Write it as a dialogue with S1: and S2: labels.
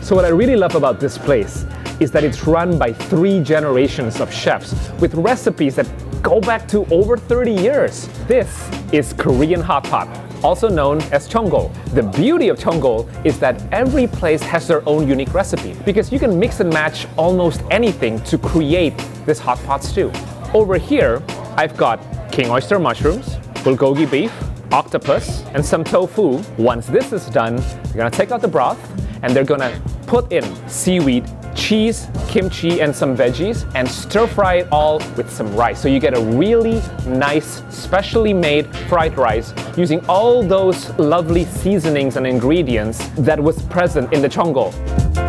S1: So what I really love about this place is that it's run by 3 generations of chefs with recipes that go back to over 30 years. This is Korean hot pot, also known as cheongol. The beauty of cheongol is that every place has their own unique recipe because you can mix and match almost anything to create this hot pot stew. Over here, I've got king oyster mushrooms, bulgogi beef, octopus, and some tofu. Once this is done, they're gonna take out the broth and they're gonna put in seaweed, cheese, kimchi, and some veggies and stir fry it all with some rice. So you get a really nice, specially made fried rice using all those lovely seasonings and ingredients that was present in the cheongol.